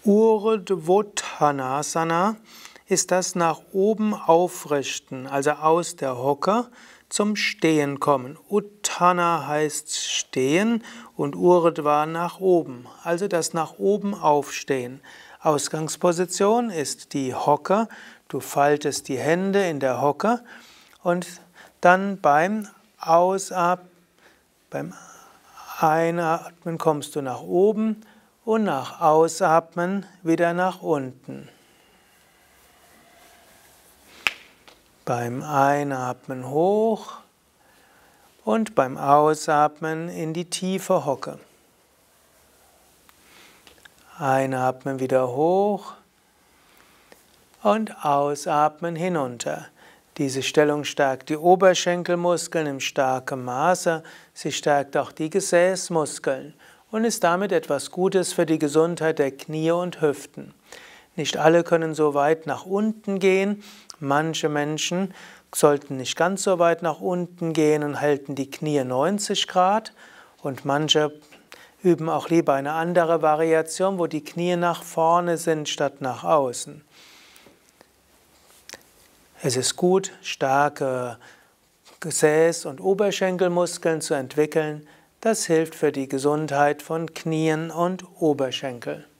Urdhvottanasana ist das nach oben aufrichten, also aus der Hocke zum Stehen kommen. Utthana heißt stehen und Urdhva nach oben, also das nach oben aufstehen. Ausgangsposition ist die Hocke. Du faltest die Hände in der Hocke und dann beim Einatmen kommst du nach oben und nach Ausatmen wieder nach unten. Beim Einatmen hoch und beim Ausatmen in die tiefe Hocke. Einatmen wieder hoch und ausatmen hinunter. Diese Stellung stärkt die Oberschenkelmuskeln im starken Maße. Sie stärkt auch die Gesäßmuskeln und ist damit etwas Gutes für die Gesundheit der Knie und Hüften. Nicht alle können so weit nach unten gehen. Manche Menschen sollten nicht ganz so weit nach unten gehen und halten die Knie 90 Grad. Und manche üben auch lieber eine andere Variation, wo die Knie nach vorne sind statt nach außen. Es ist gut, starke Gesäß- und Oberschenkelmuskeln zu entwickeln. Das hilft für die Gesundheit von Knien und Oberschenkel.